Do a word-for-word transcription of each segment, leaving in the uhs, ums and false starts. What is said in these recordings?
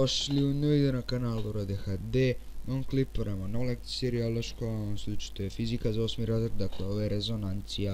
Dobrodošli u novi video na kanalu Rode H D. U ovom klipu radimo novu lekciju serijala škola, u ovom slučaju to je fizika za osmi razred, dakle ovo je rezonancija.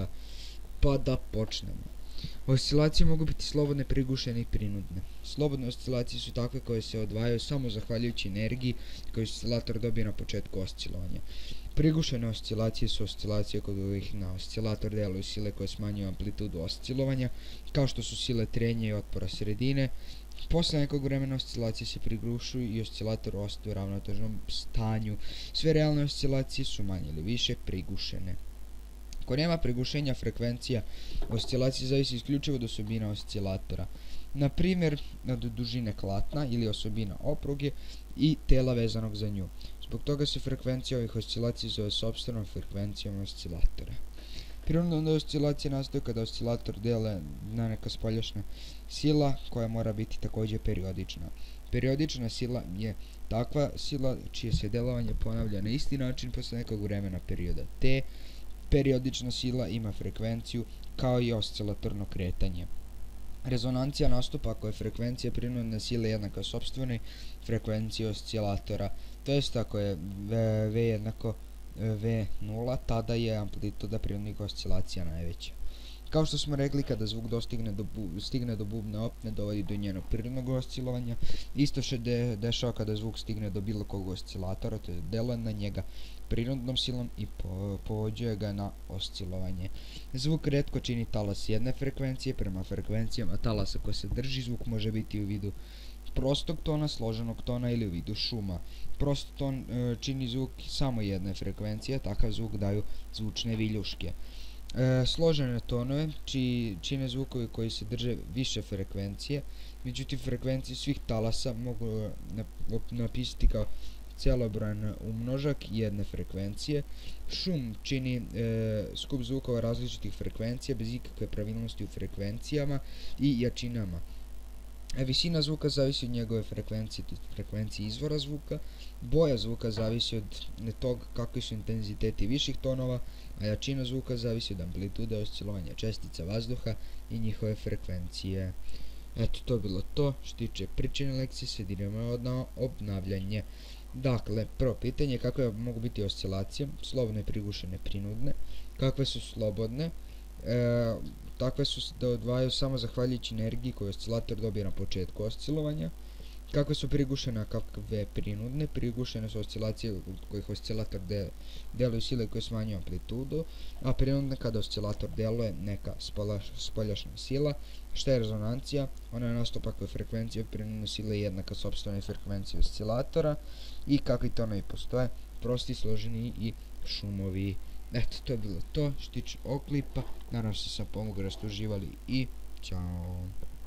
Pa da počnemo. Oscilacije mogu biti slobodne, prigušene i prinudne. Slobodne oscilacije su takve koje se odvajaju samo zahvaljujući energiji koju oscilator dobije na početku oscilovanja. Prigušene oscilacije su oscilacije kod kojih na oscilator djeluju sile koje smanjuju amplitudu oscilovanja, kao što su sile trenja i otpora sredine. Posle nekog vremena oscilacije se prigušuju i oscilator ostaje u ravnotežnom stanju. Sve realne oscilacije su manje ili više prigušene. Ako nema prigušenja, frekvencija oscilacije zavisi isključivo od osobina oscilatora. Na primjer, od dužine klatna ili osobina opruge i tela vezanog za nju. Zbog toga se frekvencija ovih oscilacija zove sopstvenom frekvencijom oscilatora. Prinudna oscilacija nastaje kada oscilator djeluje na neka spoljašnja sila koja mora biti također periodična. Periodična sila je takva sila čije se djelovanje ponavlja na isti način posle nekog vremena perioda T. Periodična sila ima frekvenciju kao i oscilatorno kretanje. Rezonancija nastupa ako je frekvencija prinudne sile jednaka sopstvenoj frekvenciji oscilatora, to jest ako je V jednako V nula, tada je amplituda prinudnih oscilacija najveća. Kao što smo rekli, kada zvuk dostigne do bu, stigne do bubne opne, dovodi do njenog prirodnog oscilovanja. Isto se de, dešava kada zvuk stigne do bilo kog oscilatora, to je deluje na njega prirodnom silom i po, povođuje ga na oscilovanje. Zvuk retko čini talas jedne frekvencije. Prema frekvencijama talasa koja se drži, zvuk može biti u vidu prostog tona, složenog tona ili u vidu šuma. Prost ton e, čini zvuk samo jedne frekvencije, takav zvuk daju zvučne viljuške. E, složene tonove či, čine zvukovi koji se drže više frekvencije, međutim frekvencije svih talasa mogu napisati kao celobrojan umnožak jedne frekvencije. Šum čini e, skup zvukova različitih frekvencija bez ikakve pravilnosti u frekvencijama i jačinama. A visina zvuka zavisi od njegove frekvencije, frekvencije izvora zvuka. Boja zvuka zavisi od toga kakvi su intenziteti viših tonova, a jačina zvuka zavisi od amplitude oscilovanja čestica vazduha i njihove frekvencije. Eto, to je bilo to što tiče pričane lekcije, sad idemo na obnavljanje. Dakle, prvo pitanje, kakve mogu biti oscilacije, slobodne, prigušene, prinudne. Kakve su slobodne? E, takve su da odvajaju samo zahvaljujući energiji koju oscilator dobije na početku oscilovanja. Kakve su prigušene, a kakve prinudne? Prigušene su oscilacije u kojih oscilator de, deluju sile koje smanjuju amplitudu, a prinudne kada oscilator deluje neka spoljaš, spoljašnja sila. Šta je rezonancija? Ona je nastupa ako je frekvencija prinudne sile jednaka sopstvenoj frekvenciji oscilatora. I kakvi tonovi postoje? Prosti, složeni i šumovi. Eto, to je bilo to što tiče ovog klipa. Nadam se da sam pomogao da ste uživali i ćao.